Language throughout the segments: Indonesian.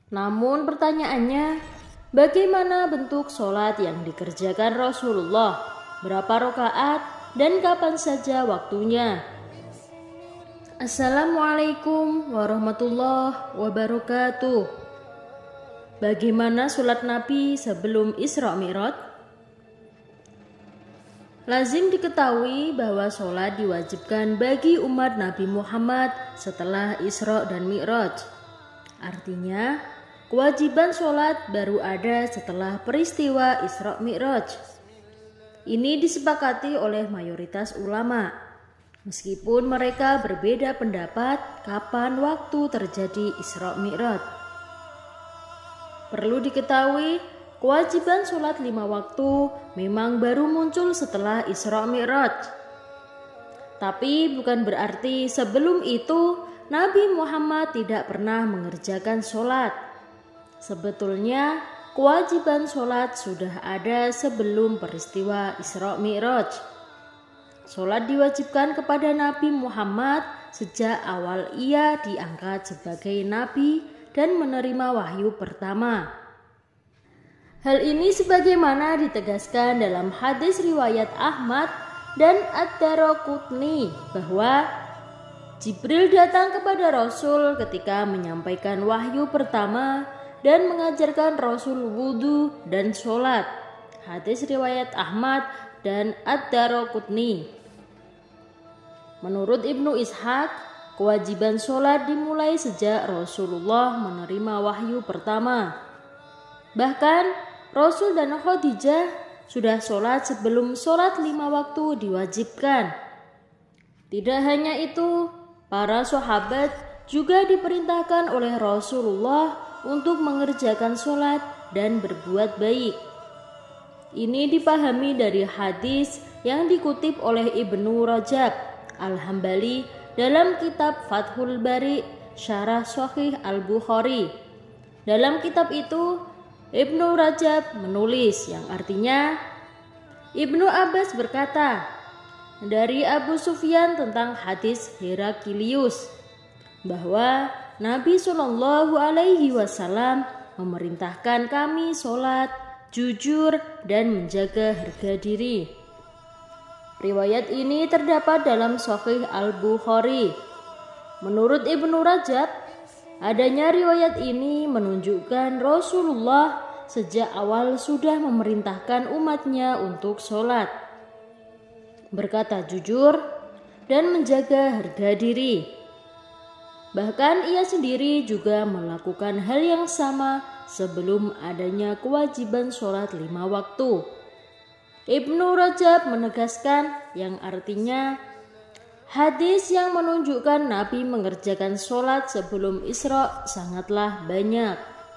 Namun pertanyaannya, bagaimana bentuk sholat yang dikerjakan Rasulullah? Berapa rakaat dan kapan saja waktunya? Assalamualaikum warahmatullahi wabarakatuh. Bagaimana sholat Nabi sebelum Isra Mi'raj? Lazim diketahui bahwa sholat diwajibkan bagi umat Nabi Muhammad setelah Isra dan Mi'raj. Artinya, kewajiban sholat baru ada setelah peristiwa Isra Mi'raj. Ini disepakati oleh mayoritas ulama, meskipun mereka berbeda pendapat kapan waktu terjadi Isra Mi'raj. Perlu diketahui, kewajiban sholat 5 waktu memang baru muncul setelah Isra Mi'raj. Tapi bukan berarti sebelum itu Nabi Muhammad tidak pernah mengerjakan sholat. Sebetulnya kewajiban sholat sudah ada sebelum peristiwa Isra Mi'raj. Sholat diwajibkan kepada Nabi Muhammad sejak awal ia diangkat sebagai Nabi dan menerima wahyu pertama. Hal ini sebagaimana ditegaskan dalam hadis riwayat Ahmad dan Ad-Daraqutni bahwa Jibril datang kepada Rasul ketika menyampaikan wahyu pertama dan mengajarkan Rasul wudhu dan sholat. Hadis riwayat Ahmad dan Ad-Daraqutni. Menurut Ibnu Ishaq, kewajiban sholat dimulai sejak Rasulullah menerima wahyu pertama. Bahkan Rasul dan Khadijah sudah sholat sebelum sholat 5 waktu diwajibkan. Tidak hanya itu, para sahabat juga diperintahkan oleh Rasulullah untuk mengerjakan sholat dan berbuat baik. Ini dipahami dari hadis yang dikutip oleh Ibnu Rajab Al-Hambali dalam kitab Fathul Bari Syarah Sahih Al-Bukhari. Dalam kitab itu, Ibnu Rajab menulis yang artinya, Ibnu Abbas berkata dari Abu Sufyan tentang hadis Heraklius bahwa Nabi Shallallahu Alaihi Wasallam memerintahkan kami sholat, jujur, dan menjaga harga diri. Riwayat ini terdapat dalam Sahih Al-Bukhari. Menurut Ibnu Rajab, adanya riwayat ini menunjukkan Rasulullah sejak awal sudah memerintahkan umatnya untuk sholat, berkata jujur, dan menjaga harga diri. Bahkan ia sendiri juga melakukan hal yang sama sebelum adanya kewajiban sholat 5 waktu. Ibnu Rajab menegaskan yang artinya, hadis yang menunjukkan Nabi mengerjakan sholat sebelum Isra sangatlah banyak.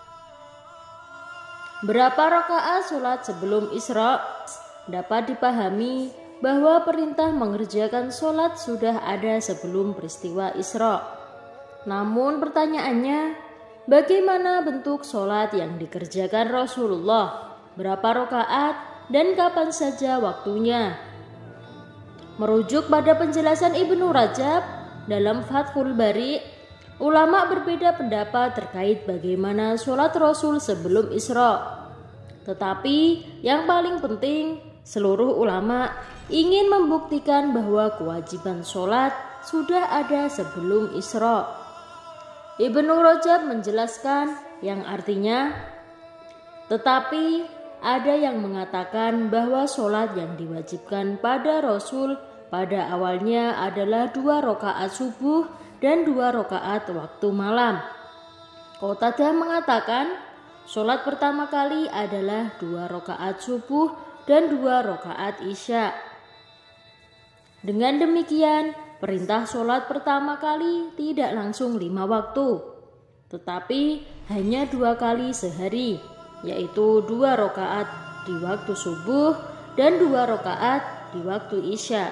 Berapa rakaat sholat sebelum Isra dapat dipahami bahwa perintah mengerjakan sholat sudah ada sebelum peristiwa Isra. Namun pertanyaannya, bagaimana bentuk sholat yang dikerjakan Rasulullah? Berapa rakaat dan kapan saja waktunya? Merujuk pada penjelasan Ibnu Rajab dalam Fathul Bari, ulama berbeda pendapat terkait bagaimana sholat Rasul sebelum Isra. Tetapi yang paling penting, seluruh ulama ingin membuktikan bahwa kewajiban sholat sudah ada sebelum Isra. Ibnu Rajab menjelaskan yang artinya, tetapi ada yang mengatakan bahwa sholat yang diwajibkan pada Rasul pada awalnya adalah 2 rakaat subuh dan 2 rakaat waktu malam. Qatadah mengatakan sholat pertama kali adalah 2 rakaat subuh dan 2 rakaat isya. Dengan demikian, perintah sholat pertama kali tidak langsung 5 waktu, tetapi hanya 2 kali sehari, yaitu 2 rakaat di waktu subuh dan 2 rakaat di waktu isya.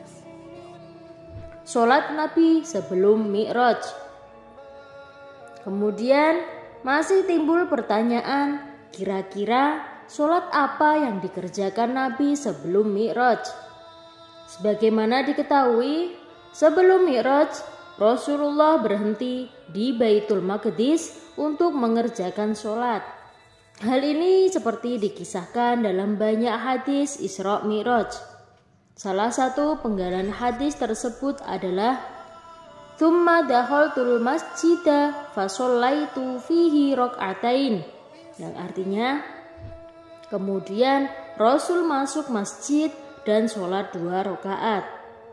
Sholat Nabi sebelum Mi'raj. Kemudian masih timbul pertanyaan, kira-kira sholat apa yang dikerjakan Nabi sebelum Mi'raj? Sebagaimana diketahui, sebelum Mi'raj, Rasulullah berhenti di Baitul Maqdis untuk mengerjakan sholat. Hal ini seperti dikisahkan dalam banyak hadis Isra Mi'raj. Salah satu penggalan hadis tersebut adalah "Tsumma dakhaltul masjida fashollaitu fihi rak'atain", yang artinya kemudian Rasul masuk masjid dan sholat 2 rakaat.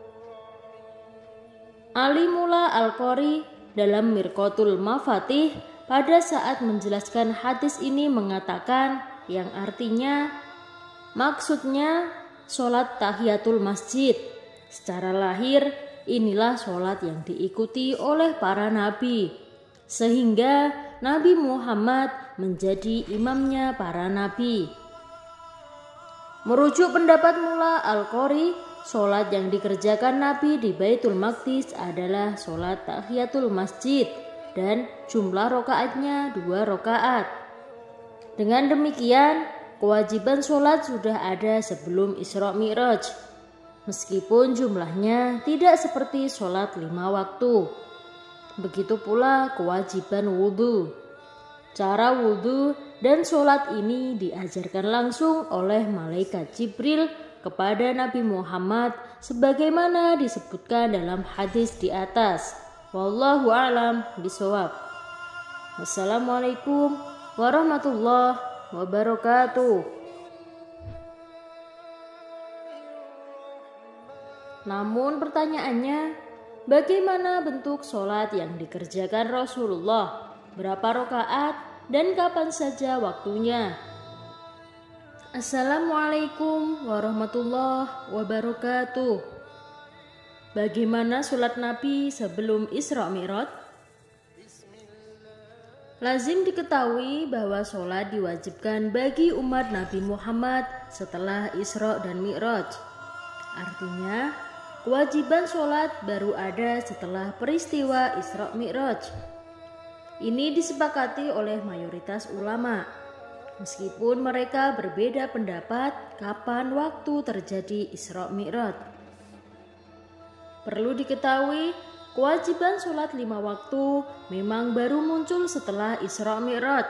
Ali Mullah Al-Qari dalam Mirqatul Mafatih pada saat menjelaskan hadis ini mengatakan yang artinya maksudnya sholat tahiyatul masjid. Secara lahir inilah sholat yang diikuti oleh para nabi, sehingga Nabi Muhammad menjadi imamnya para nabi. Merujuk pendapat Mullah Al-Qari, sholat yang dikerjakan Nabi di Baitul Maqdis adalah sholat tahiyatul masjid dan jumlah rakaatnya 2 rakaat. Dengan demikian, kewajiban sholat sudah ada sebelum Isra Mi'raj, meskipun jumlahnya tidak seperti sholat 5 waktu. Begitu pula kewajiban wudhu. Cara wudhu dan sholat ini diajarkan langsung oleh malaikat Jibril kepada Nabi Muhammad sebagaimana disebutkan dalam hadis di atas. Wallahu a'lam bishawab. Wassalamualaikum warahmatullahi wabarakatuh. Namun pertanyaannya, bagaimana bentuk sholat yang dikerjakan Rasulullah? Berapa rakaat dan kapan saja waktunya? Assalamualaikum warahmatullahi wabarakatuh. Bagaimana sholat Nabi sebelum Isra Mi'raj? Lazim diketahui bahwa sholat diwajibkan bagi umat Nabi Muhammad setelah Isra dan Mi'raj. Artinya, kewajiban sholat baru ada setelah peristiwa Isra Mi'raj. Ini disepakati oleh mayoritas ulama, meskipun mereka berbeda pendapat kapan waktu terjadi Isra Mi'raj. Perlu diketahui, kewajiban sholat 5 waktu memang baru muncul setelah Isra Mi'raj.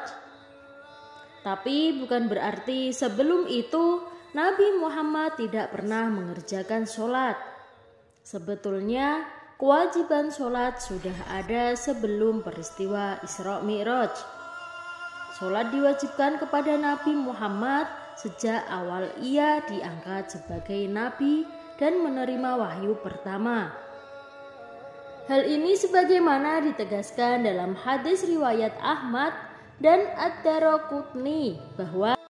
Tapi bukan berarti sebelum itu Nabi Muhammad tidak pernah mengerjakan sholat. Sebetulnya kewajiban sholat sudah ada sebelum peristiwa Isra Mi'raj. Sholat diwajibkan kepada Nabi Muhammad sejak awal ia diangkat sebagai nabi dan menerima wahyu pertama. Hal ini sebagaimana ditegaskan dalam hadis riwayat Ahmad dan Ad-Daraqutni bahwa